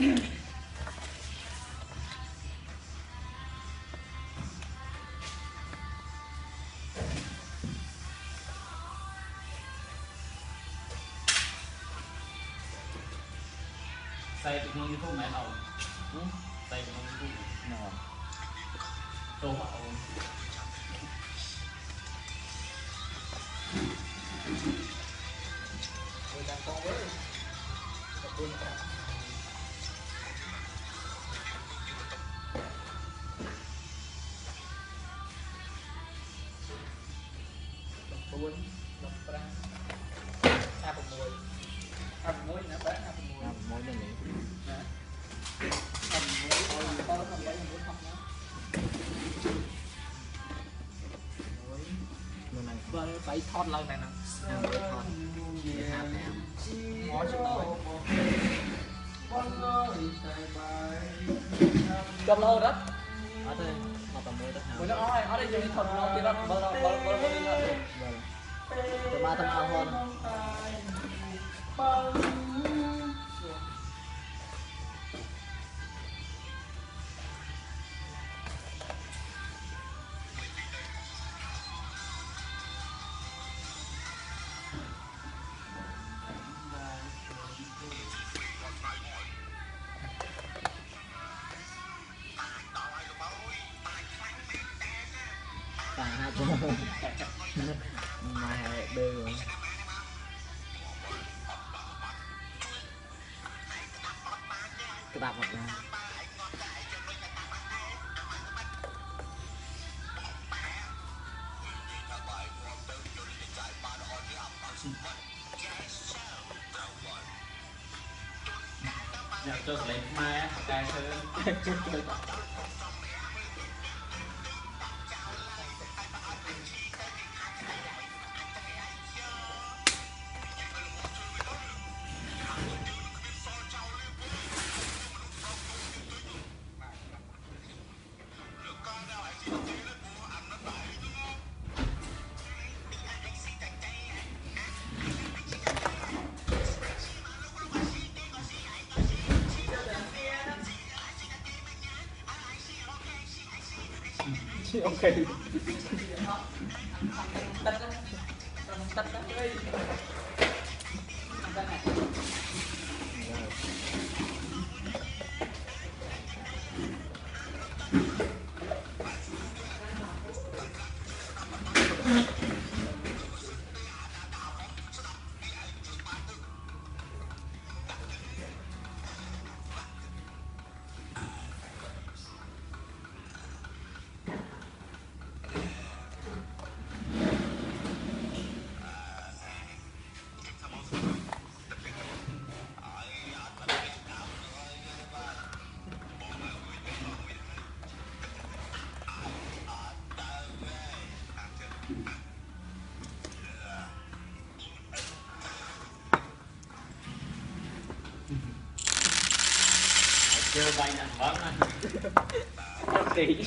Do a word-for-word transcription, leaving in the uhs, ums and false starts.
Xây được nông YouTube mẹ nào xây được nông YouTube nào tô mạo tôi đang con với tập buôn tập buôn tập ra hai phần mười hai phần mười nữa bán hai phần mười hai phần mười này nè hai phần mười thôi tao không lấy muốn không nữa rồi phải thon lần này nè ngó cho tôi cầm lâu đó ở đây một tầm mười đất nào nó ở ở đây dùng thuần nó kia đó bao bao bao bao đi nữa từ ba tầm ao hơn hai chỗ mà bê rồi cái bạc một ra cho lấy mai cái chơi ok chưa bay nè vâng anh kỹ